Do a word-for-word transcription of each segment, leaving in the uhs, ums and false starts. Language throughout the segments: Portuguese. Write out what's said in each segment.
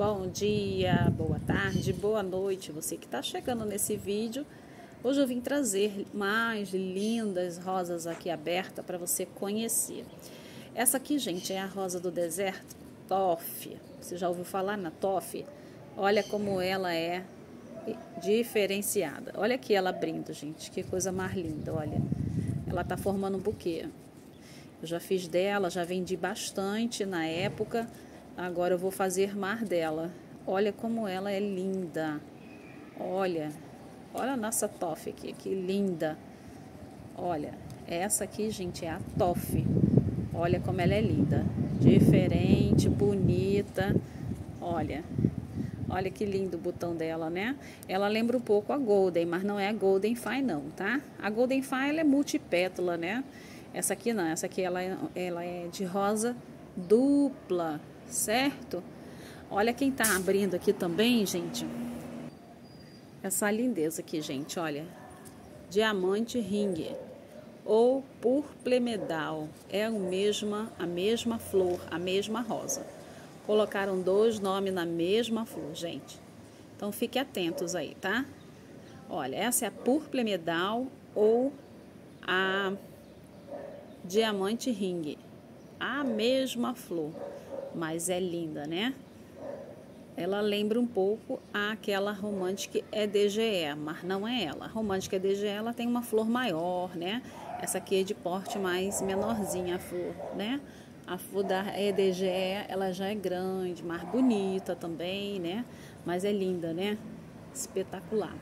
Bom dia, boa tarde, boa noite, você que está chegando nesse vídeo. Hoje eu vim trazer mais lindas rosas aqui abertas para você conhecer. Essa aqui, gente, é a rosa do deserto, Toff. Você já ouviu falar na Toff? Olha como ela é diferenciada. Olha aqui ela abrindo, gente, que coisa mais linda, olha. Ela tá formando um buquê. Eu já fiz dela, já vendi bastante na época. Agora eu vou fazer mais dela. Olha como ela é linda. Olha, olha a nossa Toff aqui, que linda. Olha, essa aqui, gente, é a Toff. Olha como ela é linda. Diferente, bonita. Olha, olha que lindo o botão dela, né? Ela lembra um pouco a Golden, mas não é a Golden Fine não, tá? A Golden Fine, ela é multipétala, né? Essa aqui não, essa aqui ela, ela é de rosa dupla, certo? Olha quem tá abrindo aqui também, gente. Essa lindeza aqui, gente, olha. Diamante ring ou purple medal. É a mesma, a mesma flor, a mesma rosa. Colocaram dois nomes na mesma flor, gente. Então fique atentos aí, tá? Olha, essa é a purple medal ou a diamante ring. A mesma flor, mas é linda, né? Ela lembra um pouco aquela Romantic E D G E, mas não é ela. A Romantic E D G E, ela tem uma flor maior, né? Essa aqui é de porte mais menorzinha a flor, né? A flor da E D G E, ela já é grande, mais bonita também, né? Mas é linda, né? Espetacular.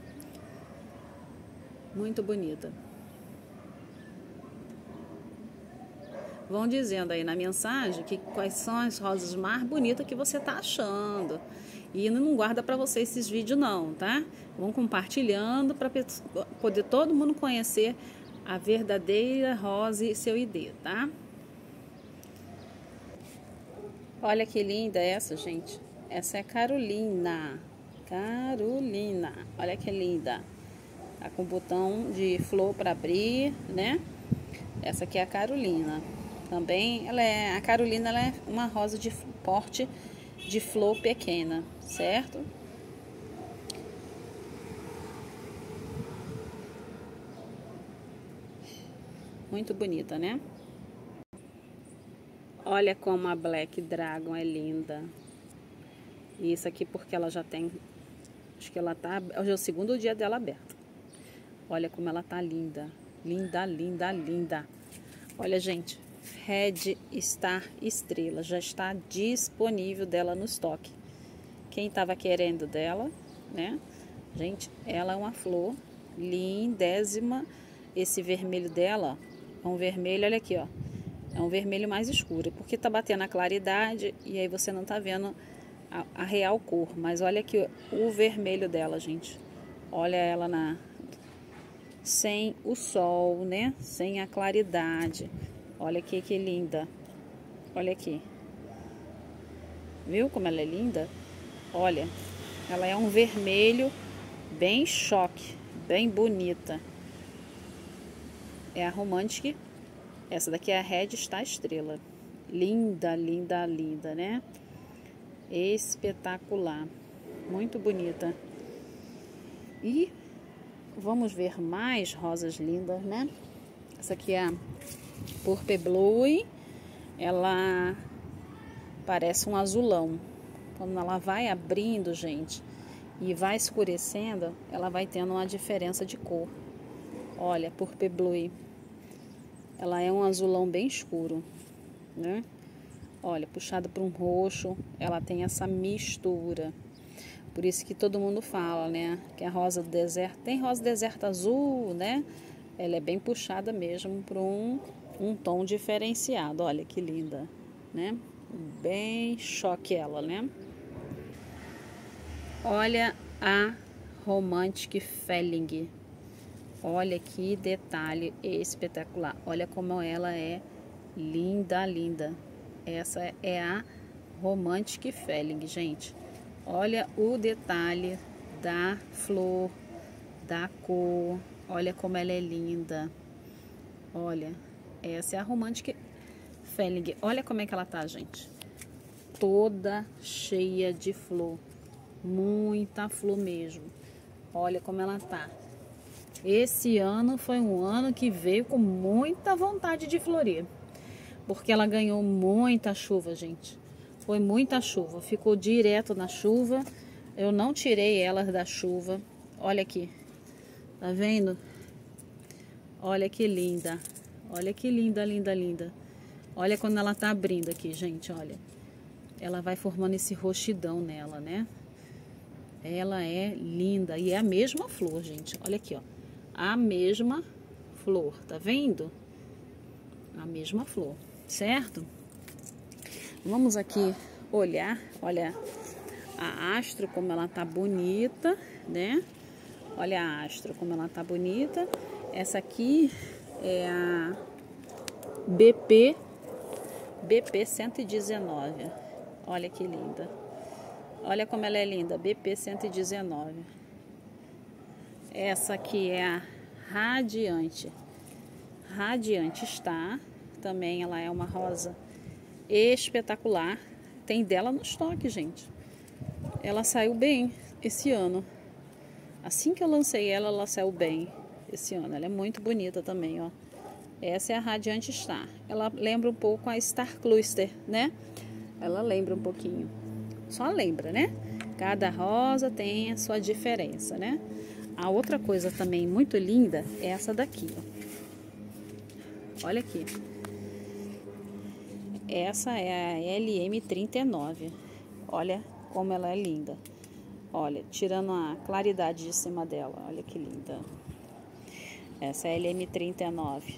Muito bonita. Vão dizendo aí na mensagem que quais são as rosas mais bonitas que você tá achando. E não guarda para você esses vídeos não, tá? Vão compartilhando para poder todo mundo conhecer a verdadeira rosa e seu I D, tá? Olha que linda essa, gente. Essa é Carolina. Carolina. Olha que linda. Tá com botão de flor para abrir, né? Essa aqui é a Carolina. Também, ela é, a Carolina ela é uma rosa de porte de flor pequena, certo? Muito bonita, né? Olha como a Black Dragon é linda. E isso aqui porque ela já tem, acho que ela tá, hoje é o segundo dia dela aberta. Olha como ela tá linda. Linda, linda, linda. Olha, gente. Red Star Estrela, já está disponível dela no estoque. Quem estava querendo dela, né? Gente, ela é uma flor lindésima. Esse vermelho dela é um vermelho, olha aqui, ó. É um vermelho mais escuro, porque tá batendo a claridade e aí você não tá vendo a, a real cor. Mas olha aqui o vermelho dela, gente. Olha ela na sem o sol, né? Sem a claridade. Olha aqui que linda. Olha aqui. Viu como ela é linda? Olha, ela é um vermelho bem choque, bem bonita. É a Romantic. Essa daqui é a Red Star Estrela. Linda, linda, linda, né? Espetacular. Muito bonita. E vamos ver mais rosas lindas, né? Essa aqui é a Purple Blue, ela parece um azulão. Quando ela vai abrindo, gente, e vai escurecendo, ela vai tendo uma diferença de cor. Olha, Purple Blue, ela é um azulão bem escuro, né? Olha, puxada para um roxo, ela tem essa mistura. Por isso que todo mundo fala, né? Que a rosa do deserto, tem rosa do deserto azul, né? Ela é bem puxada mesmo para um um tom diferenciado. Olha que linda, né? Bem choque ela, né? Olha a Romantic Felling. Olha que detalhe espetacular. Olha como ela é linda, linda. Essa é a Romantic Felling, gente. Olha o detalhe da flor, da cor. Olha como ela é linda. Olha. Essa é a Romantic Felling. Olha como é que ela tá, gente. toda cheia de flor. Muita flor mesmo. Olha como ela tá. Esse ano foi um ano que veio com muita vontade de florir. Porque ela ganhou muita chuva, gente. Foi muita chuva. Ficou direto na chuva. Eu não tirei ela da chuva. Olha aqui. Tá vendo? Olha que linda. Olha que linda, linda, linda. Olha quando ela tá abrindo aqui, gente, olha. Ela vai formando esse roxidão nela, né? Ela é linda. E é a mesma flor, gente. Olha aqui, ó. A mesma flor, tá vendo? A mesma flor, certo? Vamos aqui olhar, olha a astro como ela tá bonita, né? Olha a astro como ela tá bonita. Essa aqui é a B P B P cento e dezenove. Olha que linda. Olha como ela é linda, B P cento e dezenove. Essa aqui é a Radiante. Radiante Star. Também ela é uma rosa espetacular. Tem dela no estoque, gente. Ela saiu bem esse ano. Assim que eu lancei ela, ela saiu bem esse ano. Ela é muito bonita também, ó. Essa é a Radiante Star. Ela lembra um pouco a Star Cluster, né? Ela lembra um pouquinho. Só lembra, né? Cada rosa tem a sua diferença, né? A outra coisa também muito linda é essa daqui, ó. Olha aqui. Essa é a L M trinta e nove. Olha como ela é linda. Olha, tirando a claridade de cima dela. Olha que linda. Essa é a L M trinta e nove.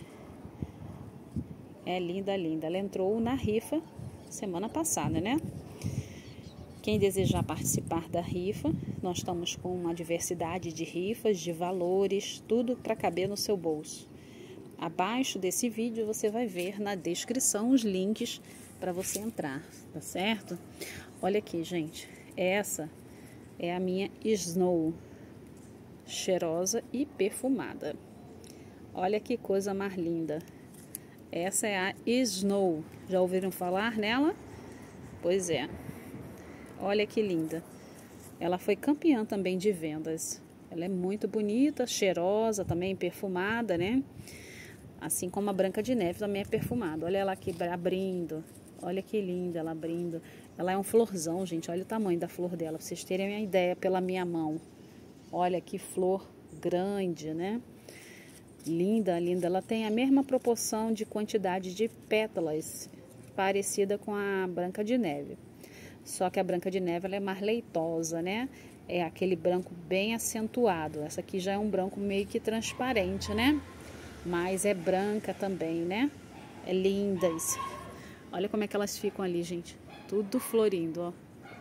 É linda, linda. Ela entrou na rifa semana passada, né? Quem desejar participar da rifa, nós estamos com uma diversidade de rifas, de valores, tudo para caber no seu bolso. Abaixo desse vídeo você vai ver na descrição os links para você entrar, tá certo? Olha aqui, gente. Essa é a minha Snow, cheirosa e perfumada. Olha que coisa mais linda. Essa é a Snow. Já ouviram falar nela? Pois é. Olha que linda. Ela foi campeã também de vendas. Ela é muito bonita, cheirosa, também perfumada, né? Assim como a Branca de Neve também é perfumada. Olha ela aqui abrindo. Olha que linda ela abrindo. Ela é um florzão, gente. Olha o tamanho da flor dela, pra vocês terem uma ideia pela minha mão. Olha que flor grande, né? Linda, linda. Ela tem a mesma proporção de quantidade de pétalas, parecida com a Branca de Neve. Só que a Branca de Neve ela é mais leitosa, né? É aquele branco bem acentuado. Essa aqui já é um branco meio que transparente, né? Mas é branca também, né? É lindas. Olha como é que elas ficam ali, gente. Tudo florindo, ó.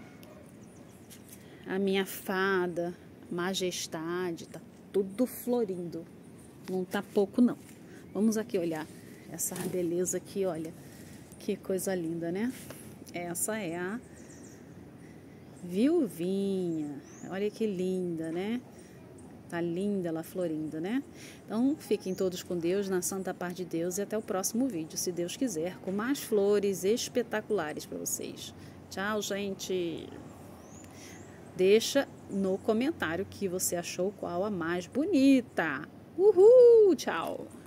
A minha fada, majestade, tá tudo florindo. Não tá pouco, não. Vamos aqui olhar essa beleza aqui, olha. Que coisa linda, né? Essa é a Viuvinha. Olha que linda, né? Tá linda ela florindo, né? Então, fiquem todos com Deus, na santa paz de Deus, e até o próximo vídeo, se Deus quiser, com mais flores espetaculares para vocês. Tchau, gente! Deixa no comentário que você achou qual a mais bonita. Uhul! Tchau!